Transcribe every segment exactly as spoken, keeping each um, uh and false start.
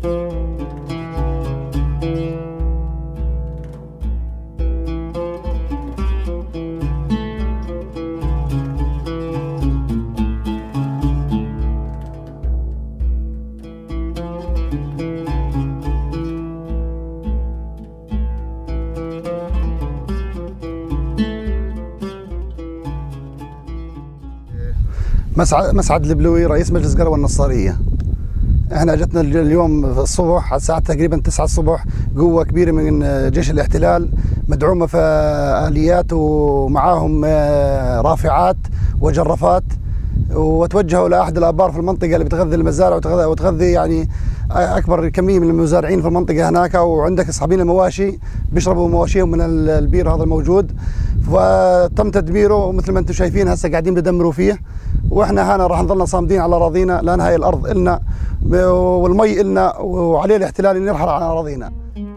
مسعد البلوي رئيس مجلس قروة النصارية. احنا اجتنا اليوم الصبح على الساعة تقريبا تسعة الصبح قوة كبيرة من جيش الاحتلال مدعومة في آليات ومعاهم رافعات وجرافات، وتوجهوا لأحد الآبار في المنطقة اللي بتغذي المزارع وتغذي يعني أكبر كمية من المزارعين في المنطقة هناك، وعندك أصحابين المواشي بيشربوا مواشيهم من البير هذا الموجود، فتم تدميره ومثل ما أنتم شايفين هسه قاعدين بدمروا فيه، واحنا هنا راح نظلنا صامدين على اراضينا لان هاي الارض النا والمي النا وعليه الاحتلال ان يرحل عن اراضينا.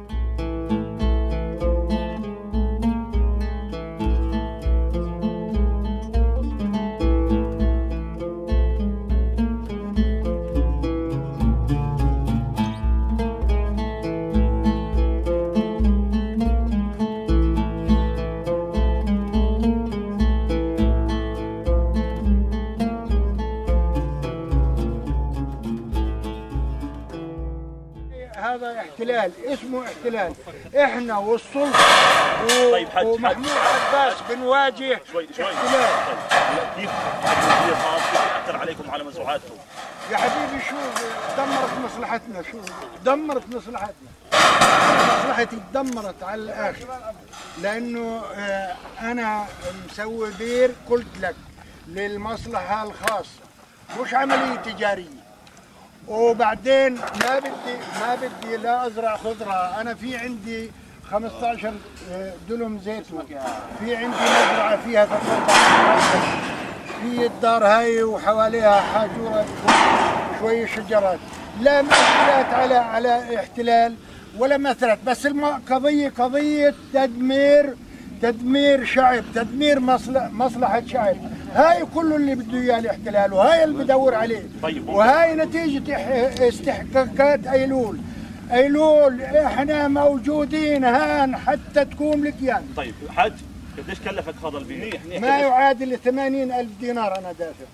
هذا احتلال، اسمه احتلال، احنا والسلطه و... طيب حج ومحمود عباس بنواجه شوي شوي احتلال. طيب كيف التدمير خاص كيف ياثر عليكم على مزروعاتكم؟ يا حبيبي شوف دمرت مصلحتنا، شوف دمرت مصلحتنا، مصلحتي دمرت على الاخر، لانه اه انا مسوي بير قلت لك للمصلحه الخاصه مش عمليه تجاريه، وبعدين ما بدي ما بدي لا ازرع خضره، انا في عندي خمسة عشر دلم زيتون، في عندي مزرعه فيها ثلاثة في الدار هاي وحواليها حاجوره شويه شجرات، لا مثلت على على احتلال ولا مثلت، بس القضيه قضيه تدمير تدمير شعب، تدمير مصلحه شعب، هاي كله اللي بده اياه الاحتلال، وهاي اللي بدور عليه. طيب وهاي نتيجه استحقاقات ايلول. ايلول احنا موجودين هان حتى تقوم لكيان. طيب حج قديش كلفك هذا البير؟ ما يعادل ثمانين ألف دينار انا دافع.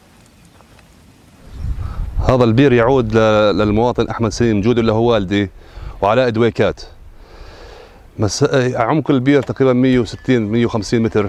هذا البير يعود للمواطن احمد سليم جود اللي هو والدي وعلاء دويكات. مس... عمق البير تقريبا مئة وستين مئة وخمسين متر،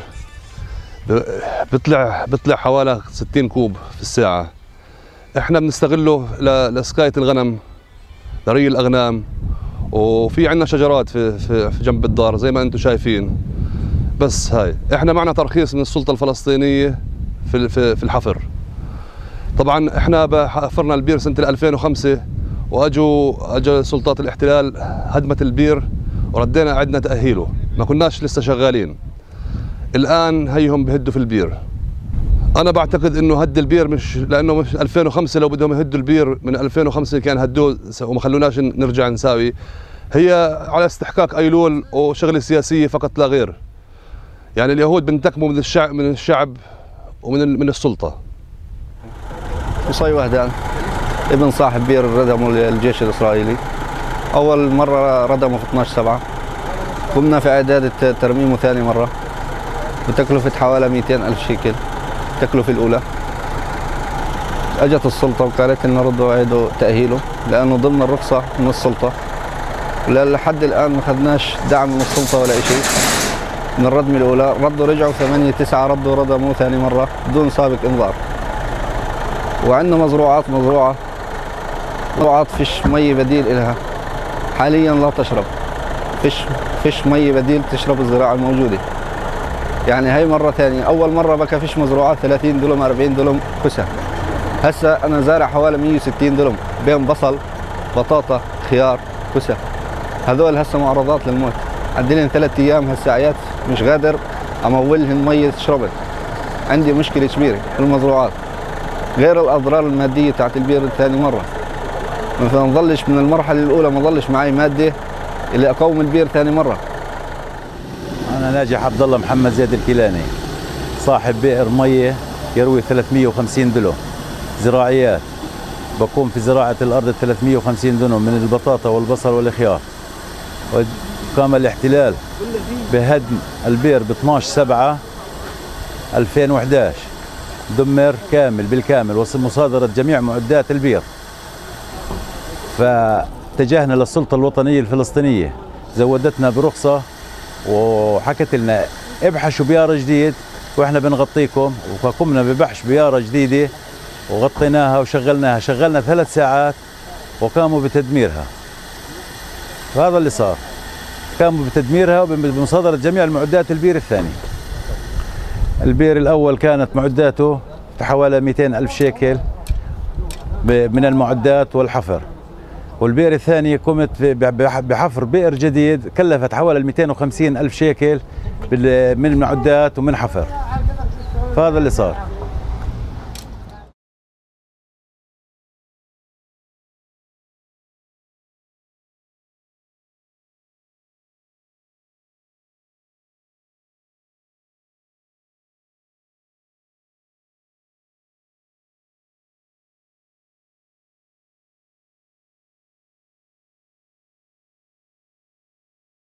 بيطلع بيطلع حوالي ستين كوب في الساعة. احنا بنستغله لسقاية الغنم، لري الأغنام، وفي عندنا شجرات في, في في جنب الدار زي ما انتم شايفين. بس هاي احنا معنا ترخيص من السلطة الفلسطينية في في, في الحفر. طبعا احنا حفرنا البير سنة ألفين وخمسة، واجوا اجوا سلطات الاحتلال هدمت البير وردينا عدنا تأهيله، ما كناش لسه شغالين. الآن هيهم بهدوا في البير. أنا بعتقد إنه هد البير مش لأنه مش ألفين وخمسة، لو بدهم يهدوا البير من ألفين وخمسة كان هدوه وما خلوناش نرجع نساوي. هي على استحقاق أيلول وشغلة سياسية فقط لا غير. يعني اليهود بنتقموا من الشعب من الشعب ومن من السلطة. قصي وهدان ابن صاحب بير ردموا الجيش الإسرائيلي. أول مرة ردموا في اثناشر سبعة، قمنا في إعداد ترميمه ثاني مرة بتكلفة حوالي مئتين ألف شيكل التكلفة الأولى. أجت السلطة وقالت لنا ردوا عيدوا تأهيله لأنه ضمن الرخصة من السلطة، لحد الآن ما أخذناش دعم من السلطة ولا شيء من الردمة الأولى. ردوا رجعوا ثمانية تسعة ردوا ردموا ثاني مرة بدون سابق إنذار. وعندنا مزروعات مزروعة مزروعات فيش مي بديل إلها حاليا لا تشرب، فيش فيش مي بديل تشرب الزراعة الموجودة. يعني هاي مرة ثانية، أول مرة بكى فيش مزروعات ثلاثين دلم أربعين دلم كسا. هسا أنا زارع حوالي مئة وستين دلم بين بصل بطاطا خيار كسا، هذول هسا معرضات للموت. عندي لهم ثلاث أيام هسا عيات مش قادر أمولهم مية تشربت. عندي مشكلة كبيرة في المزروعات غير الأضرار المادية تاعت البير الثاني مرة. ما نظلش من المرحلة الأولى ما ظلش معي مادة اللي أقوم البير ثاني مرة. أنا ناجح عبد الله محمد زيد الكيلاني، صاحب بئر مية يروي ثلاثمئة وخمسين دلو زراعيات. بقوم في زراعة الأرض ثلاثمئة وخمسين دنم من البطاطا والبصل والخيار. وقام الاحتلال بهدم البير ب اثناشر سبعة ألفين وأحد عشر، دمر كامل بالكامل ومصادرة جميع معدات البير. فاتجهنا للسلطة الوطنية الفلسطينية، زودتنا برخصة وحكت لنا ابحثوا بيارة جديد واحنا بنغطيكم، وقمنا ببحث بيارة جديدة وغطيناها وشغلناها، شغلنا ثلاث ساعات وقاموا بتدميرها. هذا اللي صار، قاموا بتدميرها وبمصادرة جميع المعدات البير الثاني. البير الأول كانت معداته حوالي مئتين ألف شيكل من المعدات والحفر، والبئر الثاني قمت بحفر بئر جديد كلفت حوالي مئتين وخمسين ألف شيكل من المعدات ومن حفر. فهذا اللي صار.